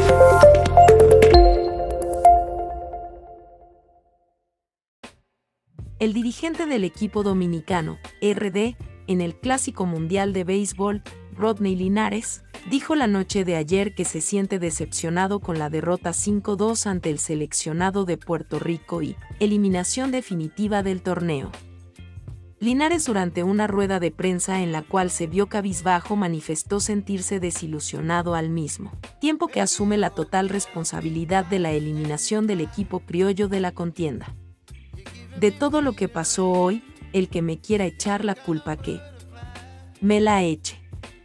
El dirigente del equipo dominicano, RD, en el Clásico Mundial de Béisbol, Rodney Linares, dijo la noche de ayer que se siente decepcionado con la derrota 5-2 ante el seleccionado de Puerto Rico y eliminación definitiva del torneo. Linares, durante una rueda de prensa en la cual se vio cabizbajo, manifestó sentirse desilusionado al mismo tiempo que asume la total responsabilidad de la eliminación del equipo criollo de la contienda. De todo lo que pasó hoy, el que me quiera echar la culpa que me la eche.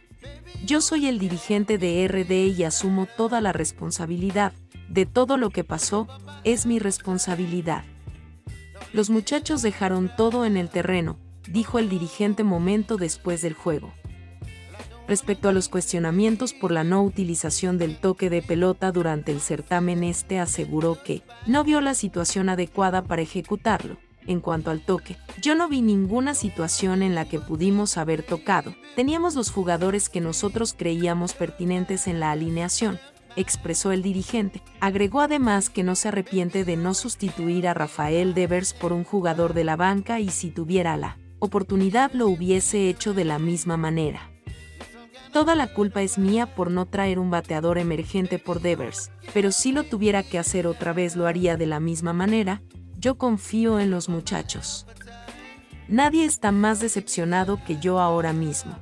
Yo soy el dirigente de RD y asumo toda la responsabilidad. De todo lo que pasó, es mi responsabilidad. Los muchachos dejaron todo en el terreno, dijo el dirigente momento después del juego. Respecto a los cuestionamientos por la no utilización del toque de pelota durante el certamen, aseguró que no vio la situación adecuada para ejecutarlo. En cuanto al toque, yo no vi ninguna situación en la que pudimos haber tocado. Teníamos los jugadores que nosotros creíamos pertinentes en la alineación, expresó el dirigente. Agregó además que no se arrepiente de no sustituir a Rafael Devers por un jugador de la banca y si tuviera la oportunidad lo hubiese hecho de la misma manera. Toda la culpa es mía por no traer un bateador emergente por Devers, pero si lo tuviera que hacer otra vez lo haría de la misma manera. Yo confío en los muchachos. Nadie está más decepcionado que yo ahora mismo,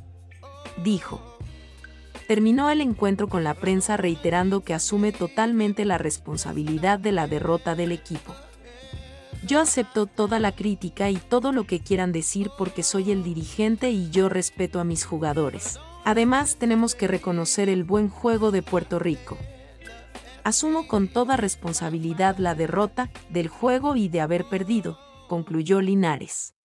dijo. Terminó el encuentro con la prensa reiterando que asume totalmente la responsabilidad de la derrota del equipo. Yo acepto toda la crítica y todo lo que quieran decir porque soy el dirigente y yo respeto a mis jugadores. Además, tenemos que reconocer el buen juego de Puerto Rico. Asumo con toda responsabilidad la derrota del juego y de haber perdido, concluyó Linares.